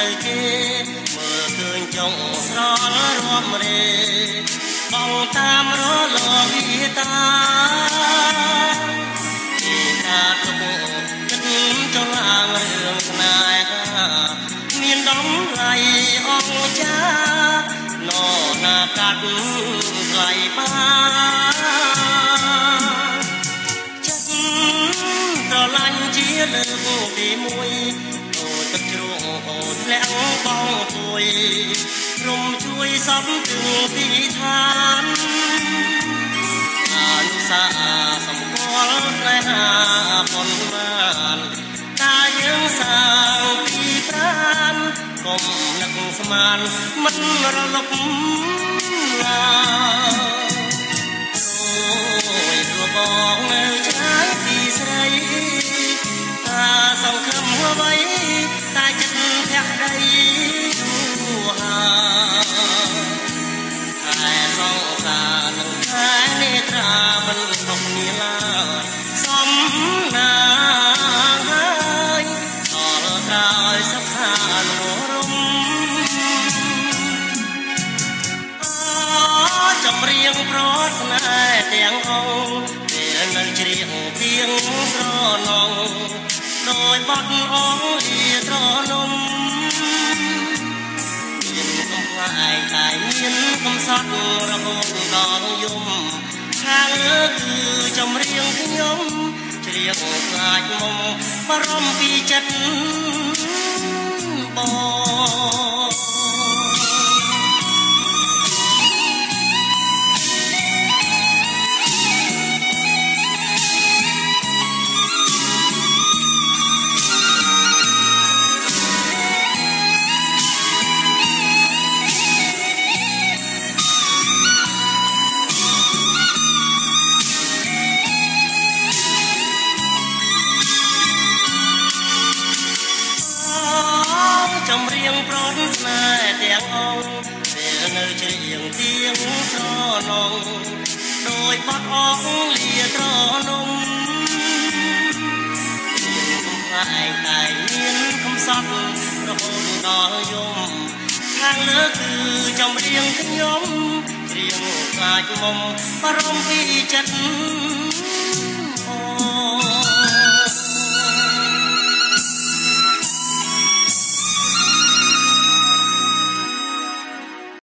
នៅគេមើលឃើញចុងស្រលរំរេបងតាមរលវិតាពីថាទុកចិត្តចលងរឿងស្នេហាមានដំឡៃអង្គចានណាកាត់ថ្លៃបានចិត្តស្រឡាញ់ជាលើកទីមួយអូទឹកជ្រោះអូធ្លាក់បងពួយរំជួយសំទឹងទីឋានអនុសាសម្គាល់ស្នេហាប៉ុន្មានតាយើងសាងពីប្រានកុំនឹកស្មានមិនរលប់ឡាអូយព្រោះបងនៅឆ្ងាយពីស្រីតាសង្ឃឹមអ្វីតែចិត្តភក្តីយូរហើយតែសងសានឹងតែនេត្រាមិនខុសគ្នាឡើយសំណាងហើយដល់ក្រោយសុខានុរមចម្រៀងប្រត់ស្នេហ៍ទាំងអង្គពេលនៅជ្រៀងទៀងស្រណងដោយបត់អងលីត្រនំមានកំផ្លាយតែមានកំសត់រហូតដល់យំខាងលើគឺចម្រៀងខ្ញុំជ្រៀងខ្លាចមុំបារម្ភពីចិត្តបងចម្រៀងប្រត់ស្នេហ៍ទាំងអង្គពេលនៅជ្រៀងទៀងស្រណងដោយបត់អងលីត្រនំមានកំផ្លាយតែមានកំសត់រហូតដល់យំខាងលើគឺចម្រៀងខ្ញុំជ្រៀងខ្លាចមុំបារម្ភពីចិត្ត